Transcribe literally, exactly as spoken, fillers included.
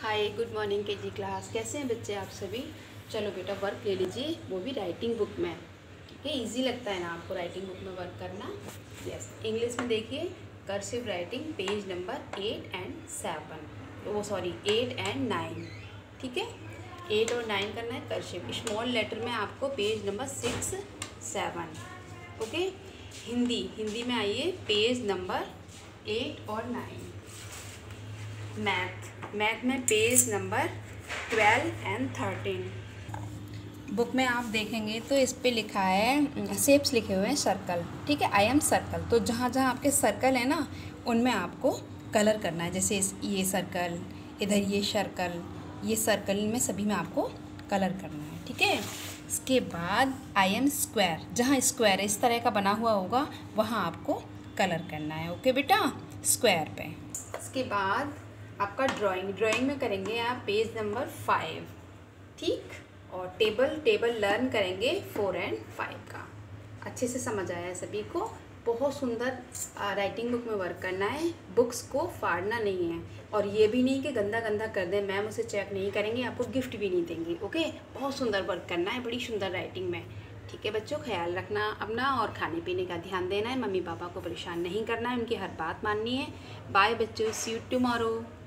हाय, good morning के जी class. कैसे हैं बच्चे आप सभी। चलो बेटा वर्क ले लीजिए, वो भी राइटिंग बुक में। ठीक है, ईजी लगता है ना आपको राइटिंग बुक में वर्क करना। यस, इंग्लिश में देखिए cursive writing page number eight and seven, वो सॉरी एट एंड नाइन। ठीक है, एट और नाइन करना है कर्सिव। स्मॉल लेटर में आपको page number six seven. Okay, Hindi Hindi में आइए पेज नंबर एट और नाइन। मैथ मैथ में page number twelve and thirteen. Book में आप देखेंगे तो इस पे लिखा है, शेप्स लिखे हुए हैं सर्कल। ठीक है, आई एम सर्कल। तो जहाँ जहाँ आपके सर्कल है ना, उनमें आपको कलर करना है। जैसे इस ये सर्कल, इधर ये सर्कल, ये सर्कल में सभी में आपको कलर करना है। ठीक है, इसके बाद आई एम स्क्वायर, जहाँ स्क्वायर इस तरह का बना हुआ होगा वहाँ आपको कलर करना है। ओके बेटा, स्क्वायर पे। इसके बाद आपका ड्राइंग ड्राइंग में करेंगे आप पेज नंबर फाइव। ठीक, और टेबल टेबल लर्न करेंगे फोर एंड फाइव का। अच्छे से समझ आया है सभी को। बहुत सुंदर राइटिंग बुक में वर्क करना है, बुक्स को फाड़ना नहीं है। और ये भी नहीं कि गंदा गंदा कर दें, मैम उसे चेक नहीं करेंगे, आपको गिफ्ट भी नहीं देंगे। ओके, बहुत सुंदर वर्क करना है, बड़ी सुंदर राइटिंग में। ठीक है बच्चों, ख्याल रखना अपना और खाने पीने का ध्यान देना है। मम्मी पापा को परेशान नहीं करना है, उनकी हर बात माननी है। बाय बच्चों, सी यू टुमारो।